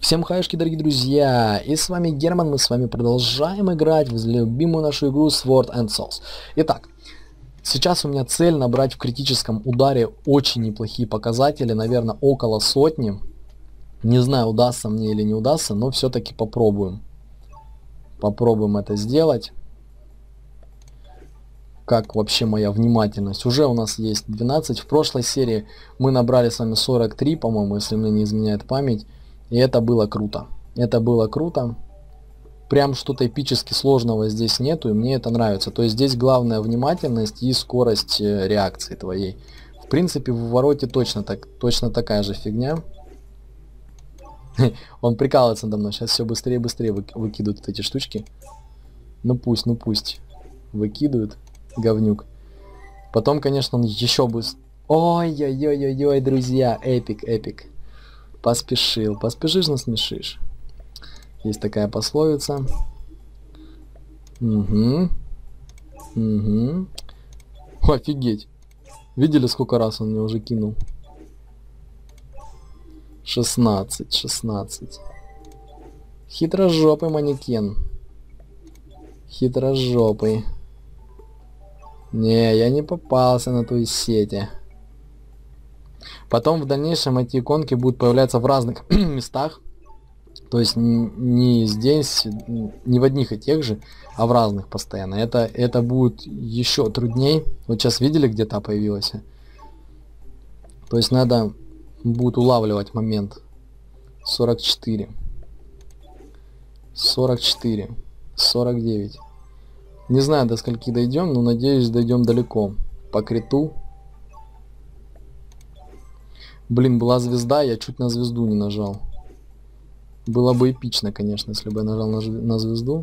Всем хаюшки, дорогие друзья, и с вами Герман, мы с вами продолжаем играть в любимую нашу игру Sword and Souls. Итак, сейчас у меня цель набрать в критическом ударе очень неплохие показатели, наверное, около сотни. Не знаю, удастся мне или не удастся, но все-таки попробуем. Попробуем это сделать. Как вообще моя внимательность. Уже у нас есть 12. В прошлой серии мы набрали с вами 43, по-моему, если мне не изменяет память. И это было круто. Это было круто. Прям что-то эпически сложного здесь нету, и мне это нравится. То есть здесь главная внимательность и скорость реакции твоей. В принципе, в вороте точно такая же фигня. Он прикалывается надо мной. Сейчас все быстрее и быстрее выкидывают вот эти штучки. Ну пусть. Выкидывают. Говнюк. Потом, конечно, он еще быстрее. Ой-ой-ой-ой-ой, друзья. Эпик. Поспешил. Поспешишь, насмешишь. Есть такая пословица. Угу. Офигеть. Видели, сколько раз он мне уже кинул? 16. Хитрожопый манекен. Хитрожопый. Не, я не попался на той сети. Потом в дальнейшем эти иконки будут появляться в разных местах. То есть не здесь, не в одних и тех же, а в разных постоянно. Это будет еще трудней. Вот сейчас видели, где та появилась? То есть надо будет улавливать момент. 44. 49. Не знаю, до скольки дойдем, но надеюсь, дойдем далеко. По криту. Блин, была звезда, я чуть на звезду не нажал. Было бы эпично, конечно, если бы я нажал на звезду.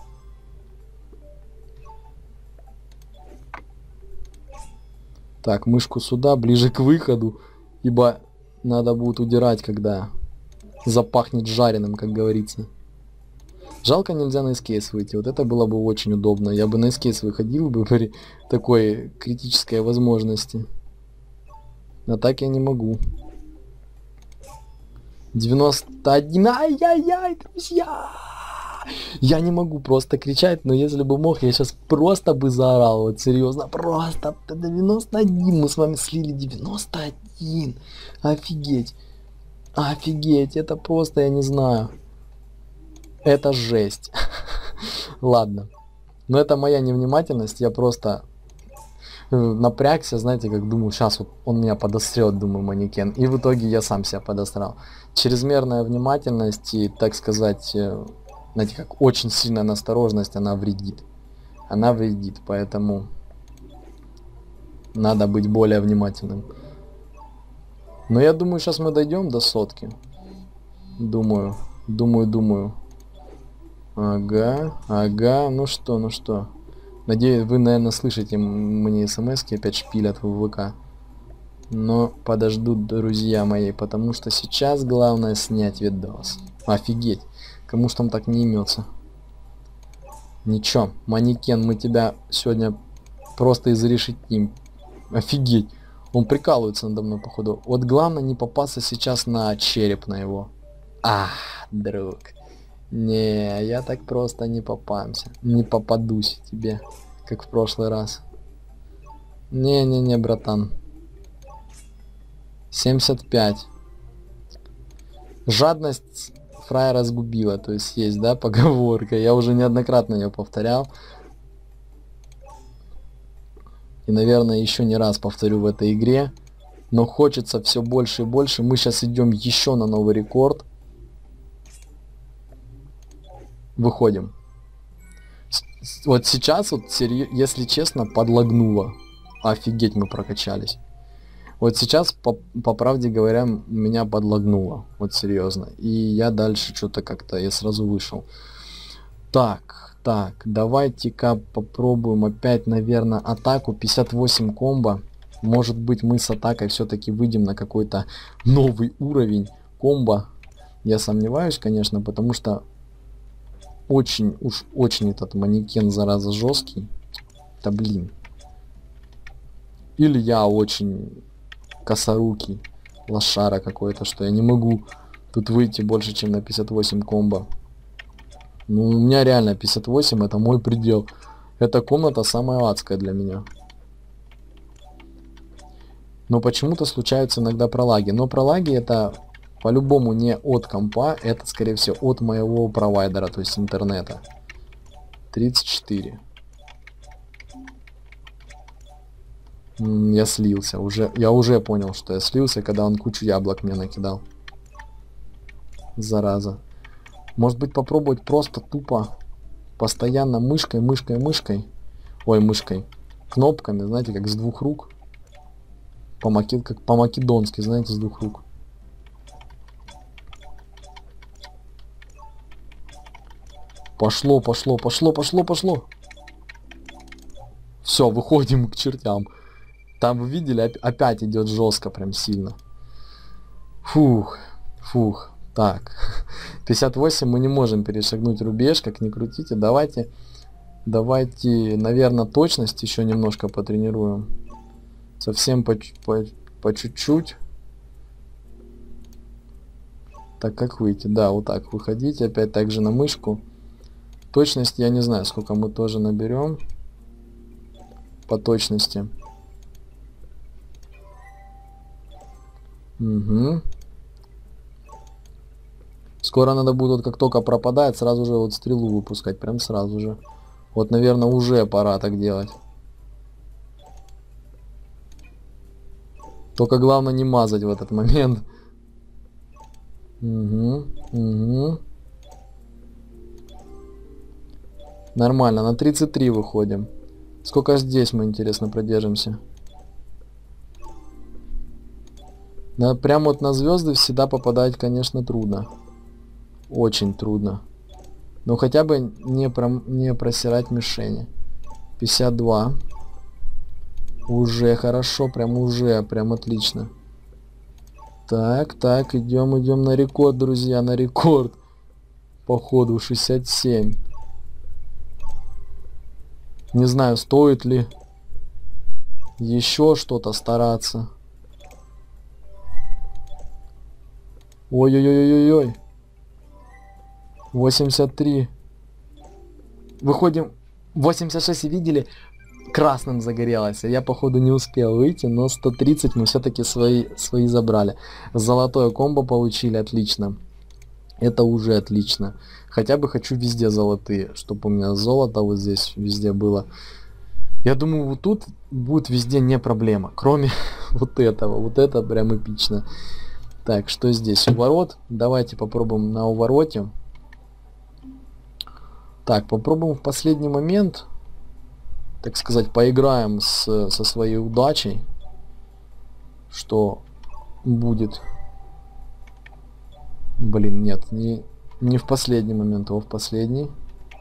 Так, мышку сюда, ближе к выходу. Ибо надо будет удирать, когда запахнет жареным, как говорится. Жалко, нельзя на эскейс выйти. Вот это было бы очень удобно. Я бы на эскейс выходил бы при такой критической возможности. А так я не могу. 91. Ай-яй-яй, друзья! Я не могу просто кричать, но если бы мог, я сейчас просто бы заорал. Вот серьезно, просто 91. Мы с вами слили 91. Офигеть. Офигеть, это просто, я не знаю. Это жесть. Ладно. Но это моя невнимательность. Я просто напрягся, знаете, как думаю, сейчас вот он меня подосрет, думаю, манекен. И в итоге я сам себя подосрал. Чрезмерная внимательность и, так сказать, знаете, как очень сильная настороженность, она вредит. Она вредит, поэтому надо быть более внимательным. Но я думаю, сейчас мы дойдем до сотки. Думаю. Ага, ну что. Надеюсь, вы, наверное, слышите, мне смс-ки опять шпилят в ВК. Но подожду, друзья мои, потому что сейчас главное снять видос. Офигеть, кому ж там так не имется. Ничего, манекен, мы тебя сегодня просто изрешетим. Офигеть, он прикалывается надо мной, походу. Вот главное не попасться сейчас на череп на его. Друг. Не, я так просто не попамся. Не попадусь тебе, как в прошлый раз. Не, братан. 75. Жадность фраера сгубила. То есть, да, поговорка. Я уже неоднократно ее повторял. И, наверное, еще не раз повторю в этой игре. Но хочется все больше и больше. Мы сейчас идем еще на новый рекорд. Выходим. Вот сейчас, вот, если честно, подлагнуло. Офигеть, мы прокачались. Вот сейчас, по правде говоря, меня подлагнуло. Вот серьезно. И я дальше что-то как-то, я сразу вышел. Так, давайте-ка попробуем опять, наверное, атаку. 58 комбо. Может быть, мы с атакой все-таки выйдем на какой-то новый уровень комбо. Я сомневаюсь, конечно, потому что очень этот манекен, зараза, жесткий. Да блин. Или я очень косорукий лошара какой-то, что я не могу Тут выйти больше, чем на 58 комбо. Ну, у меня реально 58, это мой предел. Эта комната самая адская для меня. Но почему-то случаются иногда пролаги. Но пролаги это по-любому не от компа, это скорее всего от моего провайдера, то есть интернета. 34. Я слился. Я уже понял, что я слился, когда он кучу яблок мне накидал. Зараза. Может быть попробовать просто тупо постоянно мышкой. Ой, мышкой. Кнопками, знаете, как с двух рук. Как по-македонски, знаете, с двух рук. Пошло. Все, выходим к чертям. Там вы видели, опять идет жестко, прям сильно. Фух. Так. 58 мы не можем перешагнуть рубеж, как ни крутите. Давайте, наверное, точность еще немножко потренируем. Совсем по чуть-чуть. Так, как выйти? Да, вот так выходите. Опять так же на мышку. Точность я не знаю, сколько мы тоже наберем. По точности. Угу. Скоро надо будет, вот как только пропадает, сразу же вот стрелу выпускать. Прям сразу же. Вот, наверное, уже пора так делать. Только главное не мазать в этот момент. Угу. Нормально, на 33 выходим. Сколько здесь мы, интересно, продержимся? Прям вот на звезды всегда попадать, конечно, трудно. Очень трудно. Но хотя бы не просирать мишени. 52. Уже хорошо, прям отлично. Так, идем на рекорд, друзья, на рекорд. Походу 67. Не знаю, стоит ли еще что-то стараться. Ой-ой-ой-ой-ой. 83. Выходим. 86, видели? Красным загорелось. Я, походу, не успел выйти, но 130 мы все-таки свои забрали. Золотое комбо получили, отлично. Это уже отлично. Хотя бы хочу везде золотые, чтобы у меня золото вот здесь везде было. Я думаю, вот тут будет везде не проблема, кроме вот этого. Вот это прям эпично. Так, что здесь? Уворот. Давайте попробуем на увороте. Так, попробуем в последний момент, так сказать, поиграем со своей удачей. Что будет? Блин, нет, не в последний момент, а в последний.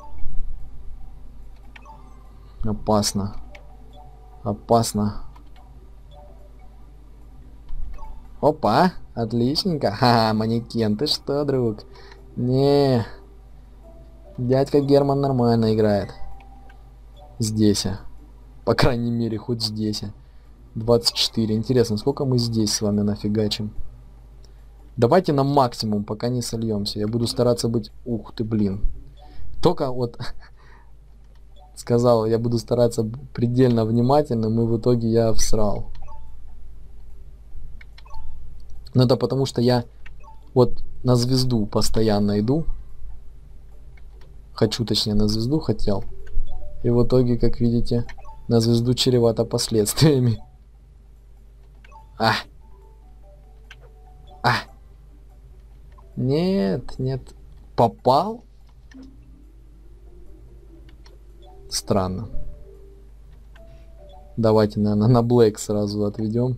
Опасно. Опа, отличненько. Ха, манекен, ты что, друг? Не, дядька Герман нормально играет. Здесь. По крайней мере, хоть здесь. 24. Интересно, сколько мы здесь с вами нафигачим? Давайте на максимум, пока не сольемся. Я буду стараться быть... Ух ты, блин. Только вот... Сказал, я буду стараться предельно внимательным, и в итоге я всрал. Но это потому, что я вот на звезду постоянно иду. Хочу, точнее, на звезду хотел. И в итоге, как видите, на звезду чревато последствиями. Нет. Попал? Странно. Давайте, наверное, на Блэк сразу отведем.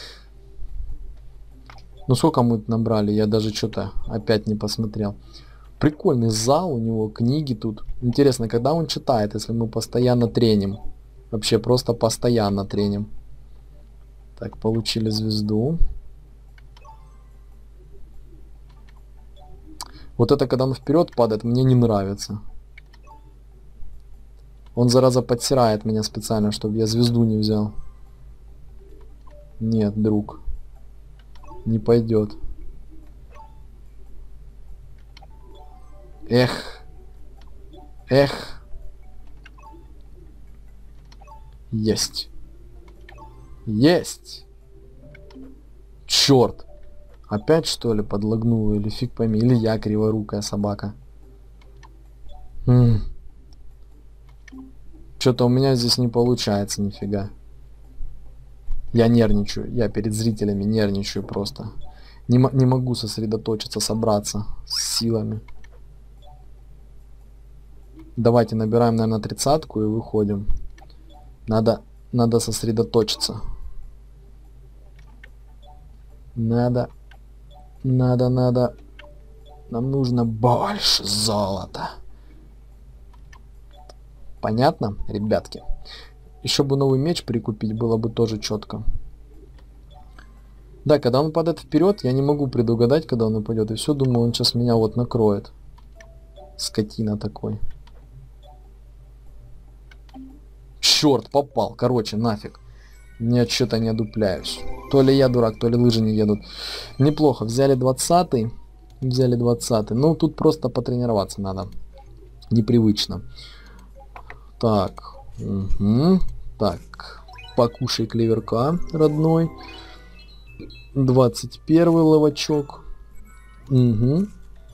Ну сколько мы набрали? Я даже что-то опять не посмотрел. Прикольный зал, у него книги тут. Интересно, когда он читает, если мы постоянно треним? Вообще просто постоянно треним. Так, получили звезду. Вот это, когда он вперед падает, мне не нравится. Он, зараза, подсирает меня специально, чтобы я звезду не взял. Нет, друг. Не пойдет. Эх. Эх. Есть. Есть. Черт. Опять что ли подлагнуло, или фиг пойми, или я криворукая собака. Что-то у меня здесь не получается нифига. Я нервничаю, я перед зрителями нервничаю просто. Не могу сосредоточиться, собраться с силами. Давайте набираем, наверное, 30-ку и выходим. Надо сосредоточиться. Надо. Нам нужно больше золота. Понятно, ребятки? Еще бы новый меч прикупить, было бы тоже четко. Да, когда он падает вперед, я не могу предугадать, когда он упадет. И все, думаю, он сейчас меня вот накроет. Скотина такой. Черт, попал. Короче, нафиг. Нет, что-то не одупляюсь. То ли я дурак, то ли лыжи не едут. Неплохо. Взяли 20-й. Взяли 20-й. Ну, тут просто потренироваться надо. Непривычно. Так. Угу. Так. Покушай клеверка, родной. 21-й ловачок. Угу.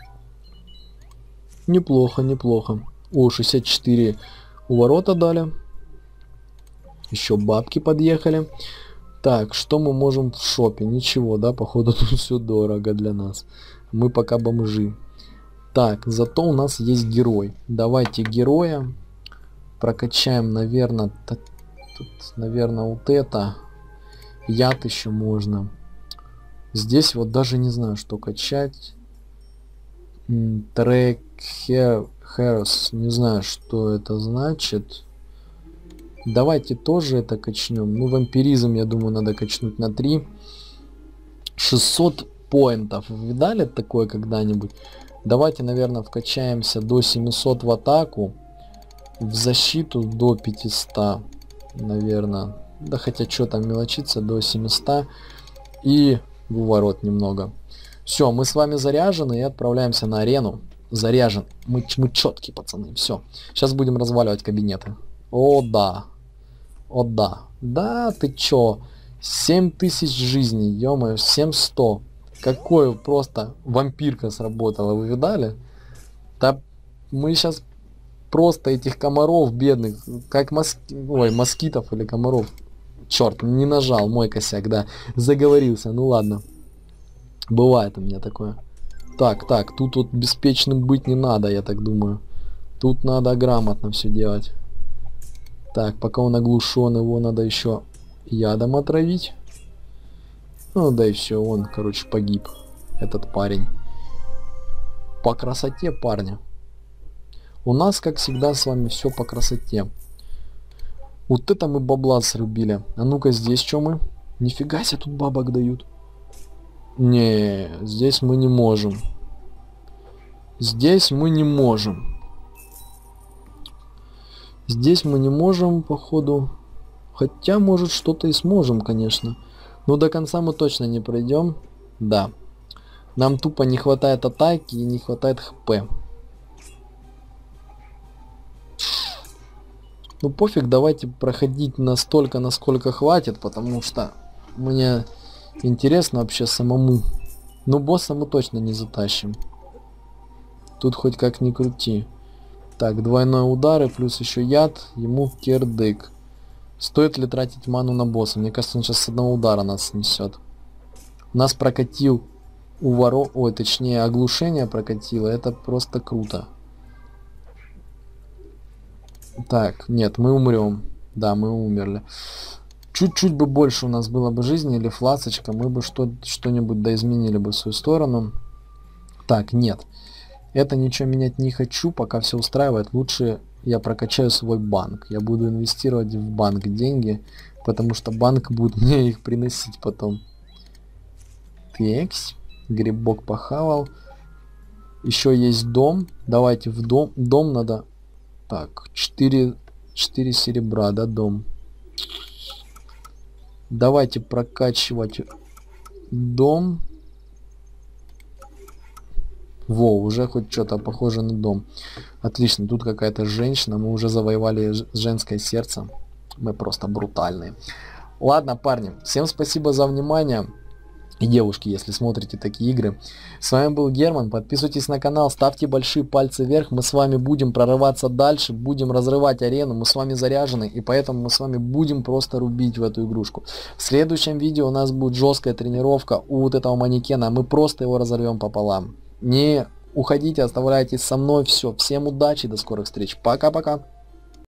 Неплохо, неплохо. О, 64 у ворота дали. Еще бабки подъехали. Так, что мы можем в шопе? Ничего, да, походу тут все дорого для нас. Мы пока бомжи. Так, зато у нас есть герой. Давайте героя прокачаем, наверное, тут, наверное, вот это. Яд еще можно. Здесь вот даже не знаю, что качать. Трек Хэрос. Не знаю, что это значит. Давайте тоже это качнем. Ну, вампиризм, я думаю, надо качнуть на 3. 600 поинтов. Видали такое когда-нибудь? Давайте, наверное, вкачаемся до 700 в атаку. В защиту до 500. Наверное. Да хотя что там мелочиться, до 700. И в уворот немного. Все, мы с вами заряжены и отправляемся на арену. Заряжен. Мы четкие, пацаны. Все. Сейчас будем разваливать кабинеты. О, да. О, да. Да, ты чё? 7000 жизней, ё-моё, 7100. Какой просто вампирка сработала, вы видали? Да мы сейчас просто этих комаров бедных, как москитов или комаров. Черт, не нажал, мой косяк, да. Заговорился, ну ладно. Бывает у меня такое. Так, тут вот беспечным быть не надо, я так думаю. Тут надо грамотно все делать. Так, пока он оглушен, его надо еще ядом отравить. Ну да и все, он, короче, погиб. Этот парень. По красоте парня. У нас, как всегда, с вами все по красоте. Вот это мы бабла срубили. А ну-ка, здесь что мы? Нифига себе, тут бабок дают. Не, здесь мы не можем. Здесь мы не можем. Здесь мы не можем, походу. Хотя, может, что-то и сможем, конечно. Но до конца мы точно не пройдем. Да. Нам тупо не хватает атаки и не хватает хп. Ну пофиг, давайте проходить настолько, насколько хватит, потому что мне интересно вообще самому. Но босса мы точно не затащим. Тут хоть как ни крути. Так, двойной удар и плюс еще яд, ему кирдык. Стоит ли тратить ману на босса? Мне кажется, он сейчас с одного удара нас снесет. Нас прокатил ой, точнее, оглушение прокатило. Это просто круто. Так, нет, мы умрем. Да, мы умерли. Чуть-чуть бы больше у нас было бы жизни или фласочка, мы бы что-нибудь доизменили бы в свою сторону. Так, нет. Это ничего менять не хочу, пока все устраивает. Лучше я прокачаю свой банк. Я буду инвестировать в банк деньги, потому что банк будет мне их приносить потом. Текс. Грибок похавал. Еще есть дом. Давайте в дом. Дом надо... Так, 4 серебра, да, дом. Давайте прокачивать дом. Во, уже хоть что-то похоже на дом. Отлично, тут какая-то женщина, мы уже завоевали женское сердце. Мы просто брутальные. Ладно, парни, всем спасибо за внимание. И девушки, если смотрите такие игры. С вами был Герман. Подписывайтесь на канал, ставьте большие пальцы вверх. Мы с вами будем прорываться дальше, будем разрывать арену. Мы с вами заряжены, и поэтому мы с вами будем просто рубить в эту игрушку. В следующем видео у нас будет жесткая тренировка у вот этого манекена. Мы просто его разорвем пополам. Не уходите, оставайтесь со мной. Все, всем удачи, до скорых встреч. Пока-пока.